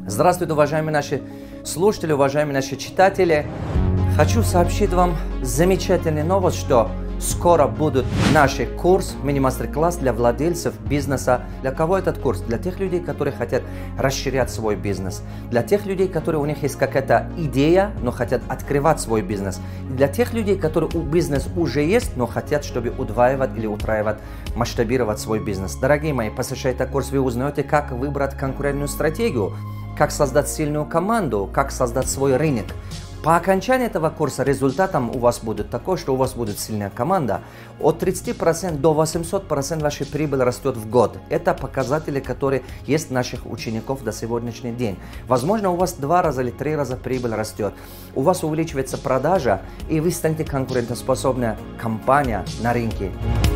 Здравствуйте, уважаемые наши слушатели, уважаемые наши читатели. Хочу сообщить вам замечательную новость, что скоро будет наш курс, мини-мастер-класс для владельцев бизнеса. Для кого этот курс? Для тех людей, которые хотят расширять свой бизнес. Для тех людей, которые у них есть какая-то идея, но хотят открывать свой бизнес. И для тех людей, которые у бизнес уже есть, но хотят, чтобы удваивать или утраивать, масштабировать свой бизнес. Дорогие мои, послушая этот курс, вы узнаете, как выбрать конкурентную стратегию, как создать сильную команду, как создать свой рынок. По окончании этого курса результатом у вас будет такой, что у вас будет сильная команда. От 30% до 800% вашей прибыли растет в год. Это показатели, которые есть у наших учеников до сегодняшний день. Возможно, у вас 2 раза или 3 раза прибыль растет. У вас увеличивается продажа, и вы станете конкурентоспособной компания на рынке.